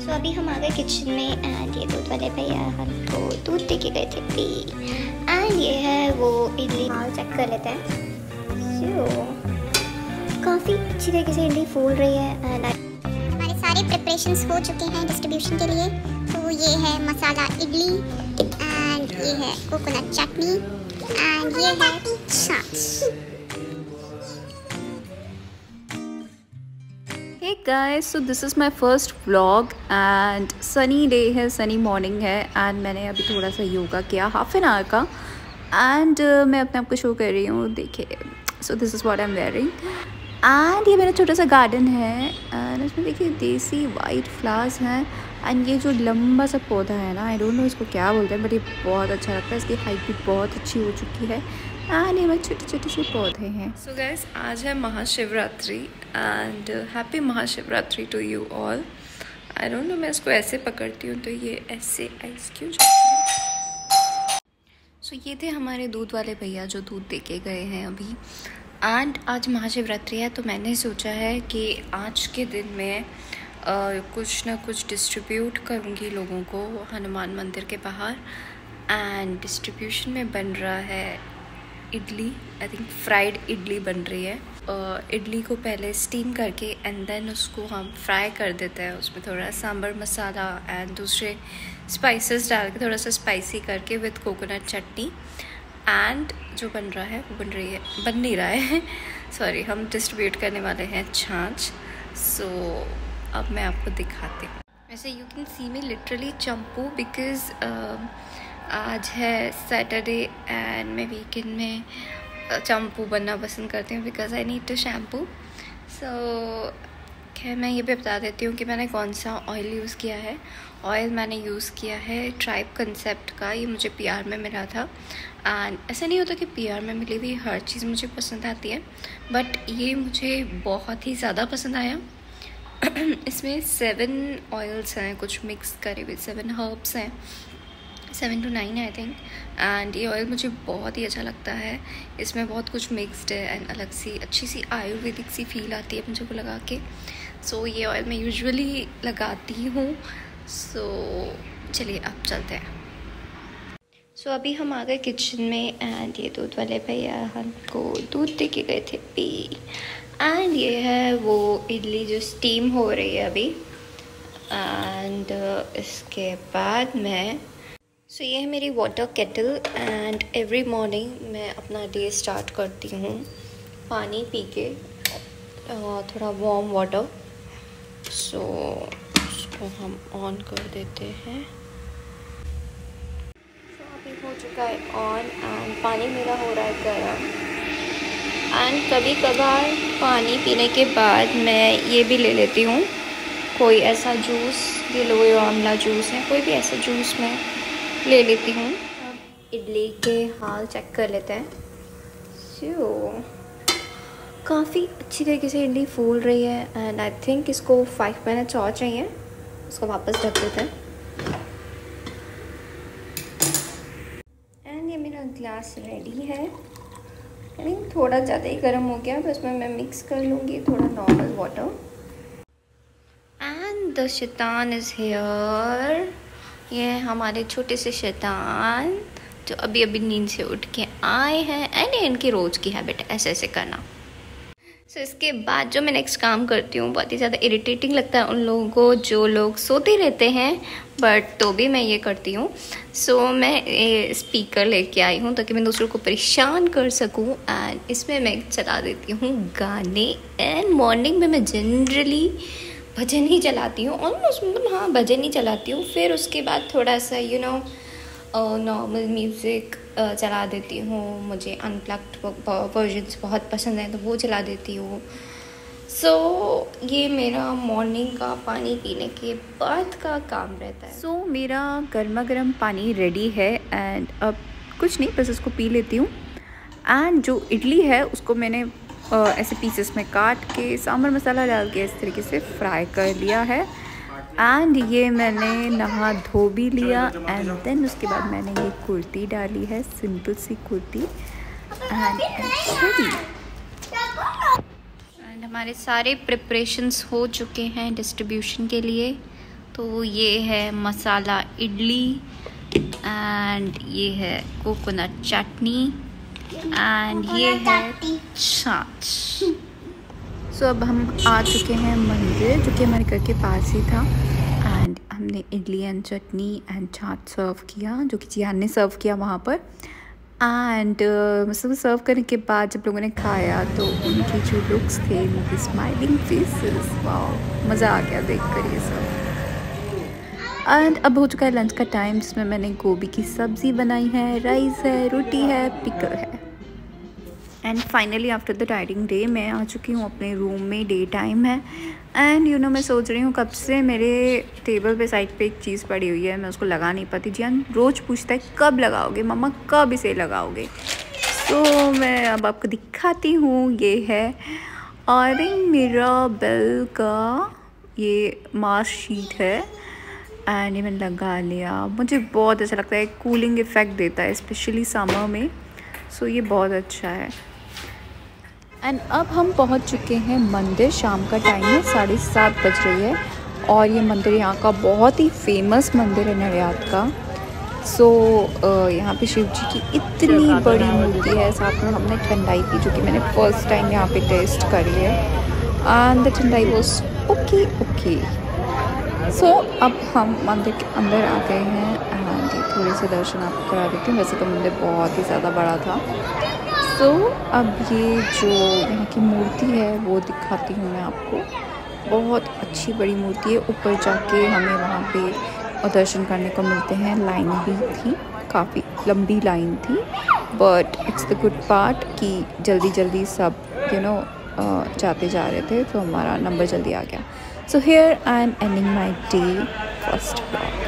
सो अभी हम आ गए किचन में एंड ये दूध वाले भैया हमको दूध दे के गए थे पी एंड ये है वो इडली। चेक कर लेते हैं। काफ़ी अच्छी तरीके से इडली फूल रही है एंड हमारे सारे प्रिपरेशंस हो चुके हैं डिस्ट्रीब्यूशन के लिए। तो ये है मसाला इडली एंड ये है कोकोनट चटनी एंड ये है छाछ। Hey guys, so this is my first vlog and sunny day है, sunny morning है and मैंने अभी थोड़ा सा योगा किया हाफ एन आवर का and मैं अपने आप को शो कर रही हूँ। देखिए, so this is what I'm wearing and ये मेरा छोटा सा गार्डन है and इसमें देखिए देसी वाइट फ्लावर्स हैं एंड ये जो लंबा सा पौधा है ना, आई डोंट नो इसको क्या बोलते हैं बट ये बहुत अच्छा लगता है। इसकी हाइट भी बहुत अच्छी हो चुकी है एंड ये छोटे छोटे से पौधे हैं। सो गाइस, आज है Mahashivratri and happy Mahashivratri to you all. I don't know मैं इसको ऐसे पकड़ती हूँ तो ये ऐसे आइस क्यों जाती है। सो ये थे हमारे दूध वाले भैया जो दूध दे के गए हैं अभी एंड आज महाशिवरात्रि है तो मैंने सोचा है कि आज के दिन में कुछ ना कुछ डिस्ट्रीब्यूट करूँगी लोगों को हनुमान मंदिर के बाहर। एंड डिस्ट्रीब्यूशन में बन रहा है idli, I think fried idli बन रही है। इडली को पहले स्टीम करके एंड देन उसको हम फ्राई कर देते हैं, उसमें थोड़ा सांभर मसाला एंड दूसरे स्पाइसेस डाल के थोड़ा सा स्पाइसी करके विद कोकोनट चटनी एंड जो बन रहा है वो बन नहीं रहा है सॉरी, हम डिस्ट्रीब्यूट करने वाले हैं छाछ। सो अब मैं आपको दिखाती हूँ। वैसे you can see me literally चंपू बिकॉज आज है सैटरडे एंड मैं वीकेंड में चंपू बनना पसंद करती हूँ because I need to shampoo. So खैर मैं ये भी बता देती हूँ कि मैंने कौन सा ऑयल यूज़ किया है। ऑयल मैंने यूज़ किया है ट्राइब कंसेप्ट का, ये मुझे PR में मिला था एंड ऐसा नहीं होता कि PR में मिली हुई हर चीज़ मुझे पसंद आती है बट ये मुझे बहुत ही ज़्यादा पसंद आया। इसमें 7 ऑयल्स हैं कुछ मिक्स करे हुए, 7 हर्ब्स हैं, 7 to 9 आई थिंक एंड ये ऑयल मुझे बहुत ही अच्छा लगता है। इसमें बहुत कुछ मिक्सड है एंड अलग सी अच्छी सी आयुर्वेदिक सी फील आती है मुझे को लगा के। सो ये ऑयल मैं यूजुअली लगाती हूँ। सो चलिए अब चलते हैं। सो अभी हम आ गए किचन में एंड ये दूध वाले भैया हमको दूध दे के गए थे पी एंड ये है वो इडली जो स्टीम हो रही है अभी एंड इसके बाद मैं ये है मेरी water kettle and every morning मैं अपना डे स्टार्ट करती हूँ पानी पी के, थोड़ा वार्म वाटर। सो इसको हम ऑन कर देते हैं। अभी हो चुका है ऑन एंड पानी मेरा हो रहा है गर्म एंड कभी कभार पानी पीने के बाद मैं ये भी ले लेती हूँ कोई ऐसा जूस, ये लो ये आंवला जूस है, कोई भी ऐसा जूस मैं ले लेती हूँ। अब इडली के हाल चेक कर लेते हैं। काफ़ी अच्छी तरीके से इडली फूल रही है एंड आई थिंक इसको 5 मिनट्स और चाहिए, इसको वापस ढक देते हैं। एंड ये मेरा ग्लास रेडी है। आई थिंक थोड़ा ज़्यादा ही गर्म हो गया तो इसमें मैं मिक्स कर लूँगी थोड़ा नॉर्मल वाटर एंड द शैतान इज़ हियर। ये हमारे छोटे से शैतान जो अभी अभी नींद से उठ के आए हैं एंड इनकी रोज़ की हैबिट है ऐसे ऐसे करना। सो इसके बाद जो मैं नेक्स्ट काम करती हूँ बहुत ही ज़्यादा इरिटेटिंग लगता है उन लोगों को जो लोग सोते रहते हैं बट तो भी मैं ये करती हूँ। सो मैं स्पीकर लेके आई हूँ ताकि मैं दूसरों को परेशान कर सकूँ एंड इसमें मैं चला देती हूँ गाने एंड मॉर्निंग में मैं जनरली भजन ही चलाती हूँ, ऑलमोस्ट मतलब हाँ भजन ही चलाती हूँ। फिर उसके बाद थोड़ा सा नॉर्मल म्यूज़िक चला देती हूँ। मुझे अनप्लग्ड वर्जन्स बहुत पसंद है तो वो चला देती हूँ। सो ये मेरा मॉर्निंग का पानी पीने के बाद का काम रहता है। सो मेरा गर्मा गर्म पानी रेडी है एंड अब कुछ नहीं बस इसको पी लेती हूँ। एंड जो इडली है उसको मैंने ऐसे पीसेस में काट के सांभर मसाला डाल के इस तरीके से फ्राई कर लिया है एंड ये मैंने नहा धो भी लिया एंड देन उसके बाद मैंने ये कुर्ती डाली है, सिंपल सी कुर्ती एंड हमारे सारे प्रिपरेशंस हो चुके हैं डिस्ट्रीब्यूशन के लिए तो ये है मसाला इडली एंड ये है कोकोनट चटनी एंड ये है छाछ। सो अब हम आ चुके हैं मंदिर, जो कि हमारे घर के पास ही था। एंड हमने इडली एंड चटनी एंड छाछ सर्व किया, जो कि जियान ने सर्व किया वहाँ पर। एंड मतलब सर्व करने के बाद जब लोगों ने खाया तो उनके जो लुक्स थे, उनकी स्माइलिंग फेसेस, वाह मज़ा आ गया देख कर ये सब। एंड अब हो चुका है लंच का टाइम, जिसमें मैंने गोभी की सब्ज़ी बनाई है, राइस है, रोटी है, पिकल है। And finally after the tiring day मैं आ चुकी हूँ अपने रूम में। डे टाइम है एंड यू नो मैं सोच रही हूँ कब से मेरे टेबल पे साइड पे एक चीज़ पड़ी हुई है, मैं उसको लगा नहीं पाती। जियान रोज़ पूछता है कब लगाओगे मम्मा, कब इसे लगाओगे। तो मैं अब आपको दिखाती हूँ। ये है ऑरेंज मिराबेल का ये मास्क शीट है एंड ये मैंने लगा लिया। मुझे बहुत अच्छा लगता है, कूलिंग इफ़ेक्ट देता है स्पेशली समर में। सो ये बहुत अच्छा है। एंड अब हम पहुंच चुके हैं मंदिर। शाम का टाइम है, 7:30 बज रही है और ये मंदिर यहाँ का बहुत ही फेमस मंदिर है नडियाद का। सो यहाँ पे शिव जी की इतनी बड़ी मूर्ति है। साथ में हमने ठंडाई पी, जो कि मैंने फर्स्ट टाइम यहाँ पे टेस्ट करी है and the thandai was okay. So अब हम मंदिर के अंदर आ गए हैं एंड थोड़े से दर्शन आपको करा देती हूँ। वैसे तो मंदिर बहुत ही ज़्यादा बड़ा था। सो अब ये जो यहाँ की मूर्ति है वो दिखाती हूँ मैं आपको। बहुत अच्छी बड़ी मूर्ति है। ऊपर जाके हमें वहाँ पे दर्शन करने को मिलते हैं। लाइन भी थी, काफ़ी लंबी लाइन थी, but it's the good part कि जल्दी जल्दी सब जाते जा रहे थे, तो हमारा नंबर जल्दी आ गया। So here I am ending my day first blog.